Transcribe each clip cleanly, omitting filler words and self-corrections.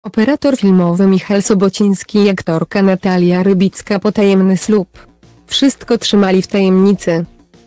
Operator filmowy Michał Sobociński i aktorka Natalia Rybicka potajemny ślub. Wszystko trzymali w tajemnicy.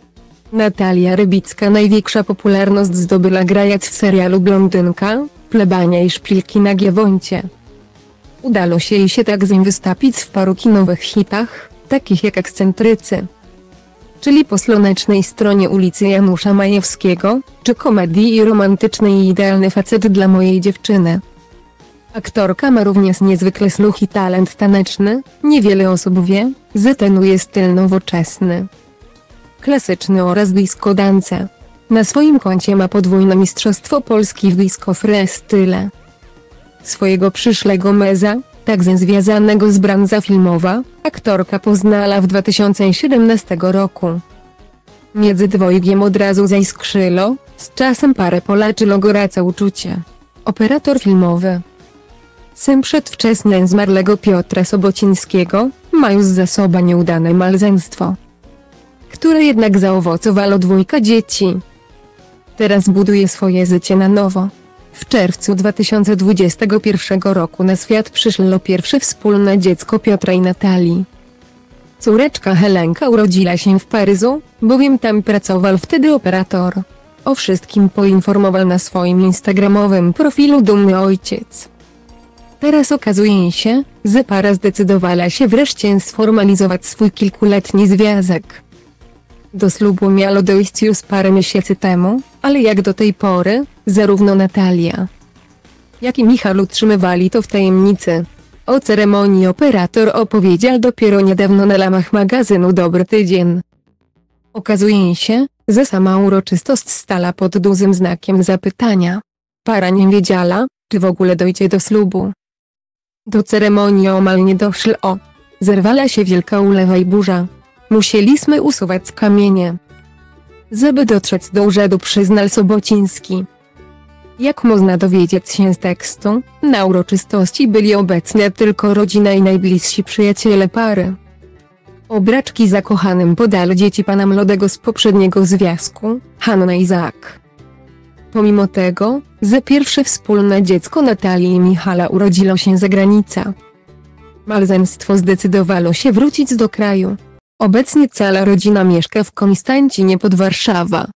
Natalia Rybicka największa popularność zdobyła grając w serialu Blondynka, Plebania i Szpilki na Giewoncie. Udało się jej tak wystąpić w paru kinowych hitach, takich jak Ekscentrycy, czyli Po słonecznej stronie ulicy Janusza Majewskiego, czy komedii i romantycznej i Idealny facet dla mojej dziewczyny. Aktorka ma również niezwykle sluch i talent taneczny, niewiele osób wie, że trenuje styl nowoczesny, klasyczny oraz disco dance. Na swoim koncie ma podwójne mistrzostwo Polski w disco freestyle. Swojego przyszłego męża, także związanego z branżą filmowa, aktorka poznała w 2017 roku. Między dwojgiem od razu zaiskrzyło, z czasem parę polaczyło gorące uczucie. Operator filmowy, syn przedwczesnie zmarłego Piotra Sobocińskiego, ma już za sobą nieudane małżeństwo, które jednak zaowocowało dwójka dzieci. Teraz buduje swoje życie na nowo. W czerwcu 2021 roku na świat przyszło pierwsze wspólne dziecko Piotra i Natalii. Córeczka Helenka urodziła się w Paryżu, bowiem tam pracował wtedy operator. O wszystkim poinformował na swoim instagramowym profilu dumny ojciec. Teraz okazuje się, że para zdecydowała się wreszcie sformalizować swój kilkuletni związek. Do ślubu miało dojść już parę miesięcy temu, ale jak do tej pory, zarówno Natalia, jak i Michał utrzymywali to w tajemnicy. O ceremonii operator opowiedział dopiero niedawno na łamach magazynu Dobry Tydzień. Okazuje się, że sama uroczystość stała pod dużym znakiem zapytania. Para nie wiedziała, czy w ogóle dojdzie do ślubu. Do ceremonii omal nie doszło. Zerwała się wielka ulewa i burza. Musieliśmy usuwać kamienie, żeby dotrzeć do urzędu, przyznał Sobociński. Jak można dowiedzieć się z tekstu, na uroczystości byli obecni tylko rodzina i najbliżsi przyjaciele pary. Obraczki zakochanym podali dzieci pana młodego z poprzedniego związku, Hanna i Zak. Pomimo tego, że pierwsze wspólne dziecko Natalii i Michała urodziło się za granicą, małżeństwo zdecydowało się wrócić do kraju. Obecnie cała rodzina mieszka w Konstancinie pod Warszawą.